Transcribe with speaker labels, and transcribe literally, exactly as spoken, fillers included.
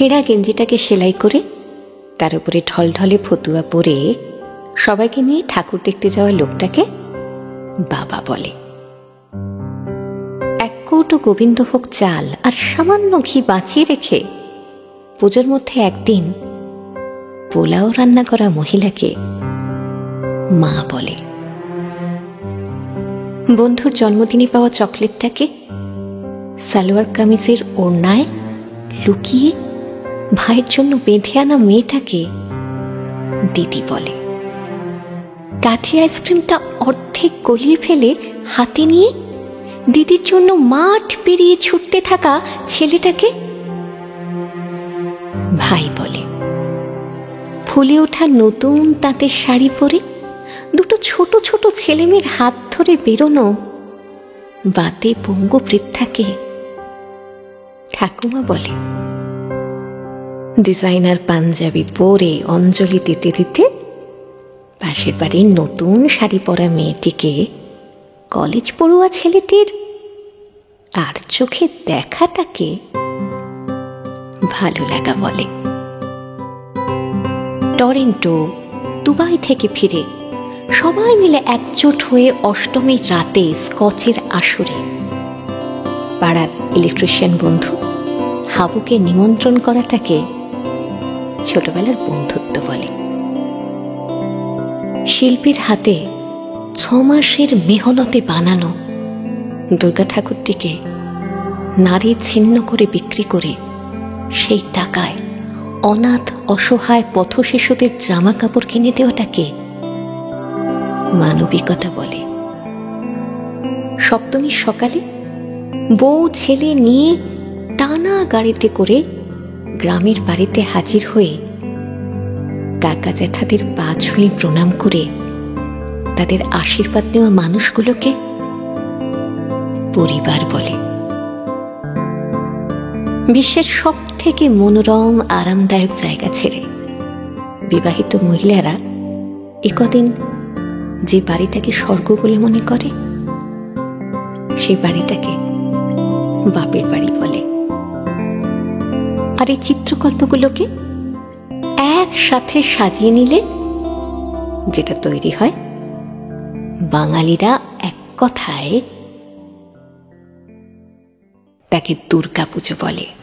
Speaker 1: ছেঁড়া গেঞ্জিটাকে সেলাই করে তার উপরে ঢলঢলে ফতুয়া পরে সবাইকে নিয়ে ঠাকুর দেখতে যাওয়া লোকটাকে বাবা বলে। এক কৌটো গোবিন্দভোগ চাল আর সামান্য ঘি বাঁচিয়ে রেখে পুজোর মধ্যে একদিন পোলাও রান্না করা মহিলাকে মা বলে। বন্ধুর জন্মদিনে পাওয়া চকলেটটাকে সালোয়ার কামিজের ওড়নায় লুকিয়ে ভাইয়ের জন্য বেঁধে আনা মেয়েটাকে দিদি বলে। কাঠি আইসক্রিমটা অর্ধেক গলিয়ে ফেলে হাতে নিয়ে দিদির জন্য মাঠ পেরিয়ে ছুটতে থাকা ছেলেটাকে ভাই বলে। ফুলে ওঠা নতুন তাঁতের শাড়ি পরে দুটো ছোট ছোট ছেলেমেয়ের হাত ধরে বেরোনো বাতে পঙ্গু বৃদ্ধাকে ঠাকুমা বলে। ডিজাইনার পাঞ্জাবি পরে অঞ্জলি দিতে দিতে পাশের বাড়ির নতুন শাড়ি পরা মেয়েটিকে কলেজ পড়ুয়া ছেলেটির আর চোখে দেখাটাকে ভালো লাগা বলে। টরেন্টো, দুবাই থেকে ফিরে সবাই মিলে একজোট হয়ে অষ্টমীর রাতে স্কচের আসরে পাড়ার ইলেকট্রিশিয়ান বন্ধু হাবুকে নিমন্ত্রণ করাটাকে ছোটবেলার বন্ধুত্ব বলে। শিল্পীর হাতে ছ মাসের মেহনতে বানানো দুর্গা ঠাকুরটিকে নারী ছিন্ন করে বিক্রি করে সেই টাকায় অনাথ অসহায় পথ শিশুদের জামা কাপড় কিনে দেওয়াটাকে মানবিকতা বলে। সপ্তমীর সকালে বউ ছেলে নিয়ে টানা গাড়িতে করে গ্রামের বাড়িতে হাজির হয়ে কাকা জ্যাঠাদের পা ছুঁয়ে প্রণাম করে তাদের আশীর্বাদ নেওয়া মানুষগুলোকে পরিবার বলে। বিশ্বের সব থেকে মনোরম আরামদায়ক জায়গা ছেড়ে বিবাহিত মহিলারা একদিন যে বাড়িটাকে স্বর্গ বলে মনে করে সেই বাড়িটাকে বাপের বাড়ি বলে। আর এই চিত্রকল্পগুলোকে একসাথে সাজিয়ে নিলে যেটা তৈরি হয় বাঙালিরা এক কথায় তাকে দুর্গা পুজো বলে।